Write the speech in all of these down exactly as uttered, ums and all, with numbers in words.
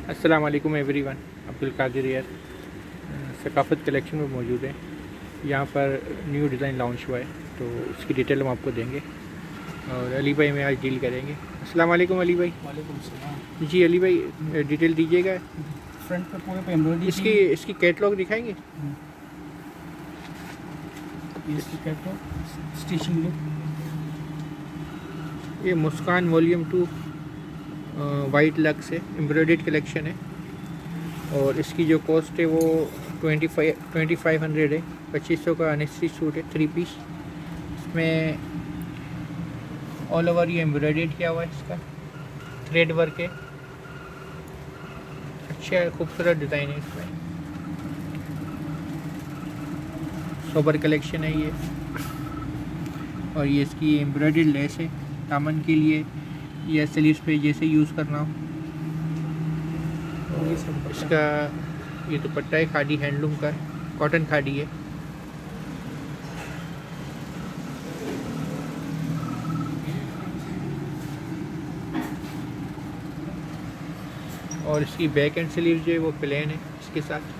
अस्सलाम वालेकुम एवरीवन। अब्दुल कादिर यार सकाफ़त कलेक्शन में मौजूद है। यहाँ पर न्यू डिज़ाइन लॉन्च हुआ है तो उसकी डिटेल हम आपको देंगे और अली भाई में आज डील करेंगे। अस्सलाम वालेकुम अली भाई। वालेकुम सलाम। जी अली भाई डिटेल दीजिएगा। फ्रंट पे पूरे पे एम्ब्रॉयडरी इसकी इसकी कैटलॉग दिखाएंगे। इसकी कैटलॉग स्टिचिंग लुक। ये Muskan volume two white lux है, एम्ब्रॉयडर्ड कलेक्शन है और इसकी जो कॉस्ट है वो twenty five twenty five hundred है। पच्चीस सौ का अनस्टिच सूट है, थ्री पीस। इसमें ऑल ओवर ये एम्ब्रॉयडर्ड किया हुआ है, इसका थ्रेड वर्क है। अच्छा खूबसूरत डिज़ाइन है इसमें, सोबर कलेक्शन है ये। और ये इसकी एम्ब्रॉयडर्ड लेस है दामन के लिए या स्लीव्स पे जैसे यूज़ करना हो। इसका ये दुपट्टा है, खादी हैंडलूम का है, कॉटन खादी है। और इसकी बैक एंड स्लीव जो है वो प्लेन है इसके साथ।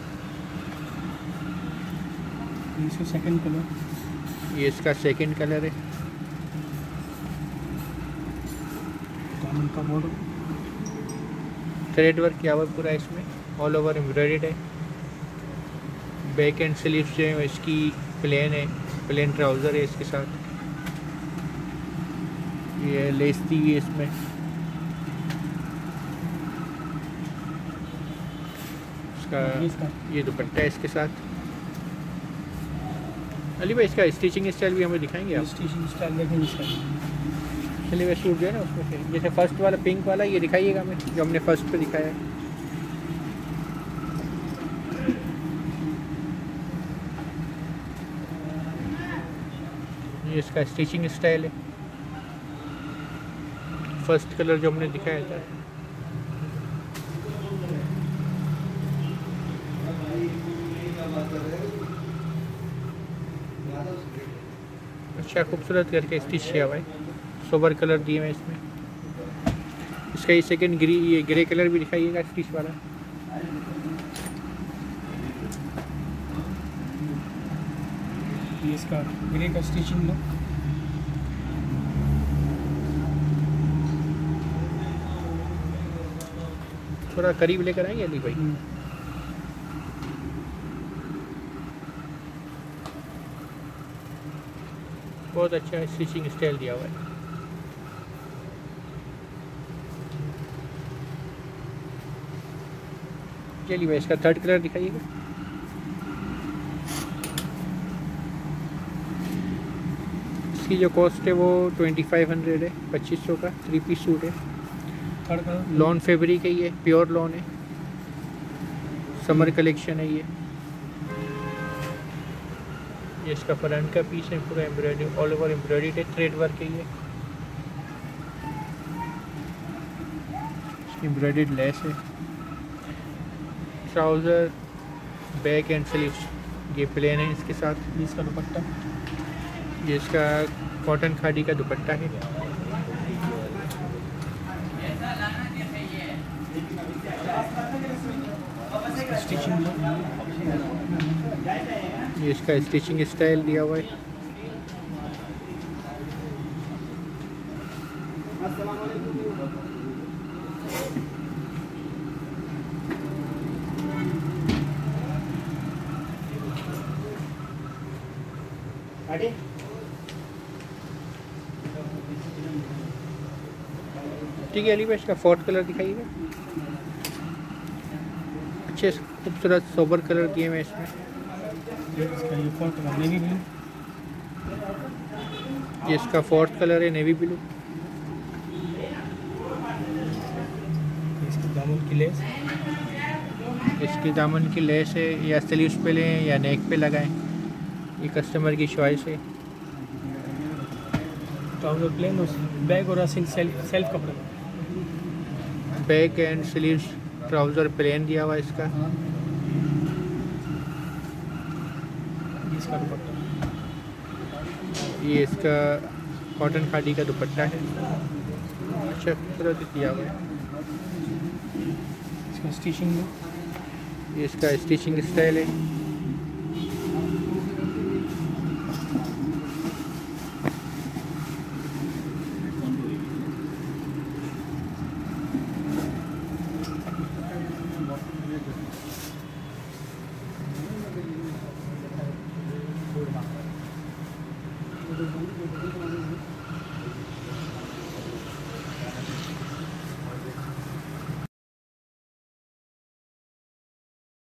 इसका सेकंड कलर, ये इसका सेकंड कलर है। दामन का बॉर्डर थ्रेड वर्क किया हुआ पूरा इसमें, ऑल ओवर एम्ब्रॉयडर्ड है। बैक एंड स्लीव जो है इसकी प्लेन है, प्लेन ट्राउज़र है इसके साथ। ये लेस दी हुई है इसमें। इसका ये दुपट्टा है इसके साथ। अली भाई इसका स्टिचिंग स्टाइल भी हमें दिखाएंगे आप? स्टिचिंग स्टाइल देखेंगे इसका। चलिए वह सूट जो है ना उसमें से जैसे फर्स्ट वाला पिंक वाला ये दिखाइएगा हमें, जो हमने फर्स्ट पे दिखाया है। ये इसका स्टिचिंग स्टाइल है। फर्स्ट कलर जो हमने दिखाया था। अच्छा खूबसूरत करके स्टिच किया हुआ है, सोबर कलर दिए हुए इसमें। इसका ये सेकंड ग्री ये ग्रे कलर भी दिखाइएगा स्टिच वाला। ये इसका ग्रे का स्टिचिंग लुक। थोड़ा करीब लेकर आएंगे अली भाई। बहुत अच्छा स्टिचिंग स्टाइल दिया हुआ है। चलिए भाई इसका थर्ड कलर दिखाइएगा। इसकी जो कॉस्ट है वो ट्वेंटी फाइव हंड्रेड है, पच्चीस सौ का थ्री पीस सूट है। थर्ड कलर लॉन फैब्रिक है, ये प्योर लॉन है, समर कलेक्शन है ये। ये इसका फ्रंट का पीस है, पूरा एम्ब्रॉयडरी ऑल ओवर एम्ब्रॉयडरी है, थ्रेड वर्क है ये। इसकी एम्ब्रॉयडर्ड लेस है। ट्राउज़र बैक एंड स्लीव्स ये प्लेन है इसके साथ। इसका दुपट्टा, ये इसका कॉटन खादी का दुपट्टा है। Stitching look. ये इसका स्टिचिंग स्टाइल दिया हुआ है। ठीक है अली भाई इसका फोर्थ कलर दिखाइएगा। अच्छे खूबसूरत सोबर कलर दिए हुए इसमें। इसका ये फोर्थ कलर नेवी ब्लू। ये इसका फोर्थ कलर है, नेवी ब्लू। इसकी दामन की लेस। इसकी दामन की लेस है, या स्लीव्स पे लें या नेक पे लगाएं, ये कस्टमर की चॉइस है। ट्राउजर प्लेन और बैग और सिल सेल्फ सेल्फ कपड़ा। Back and sleeves trouser plain दिया हुआ है इसका। इसका दुपट्टा, ये इसका कॉटन खादी का दुपट्टा है, अच्छा खूबसूरत दिया हुआ है। इसका स्टिचिंग में ये इसका स्टिचिंग स्टाइल है।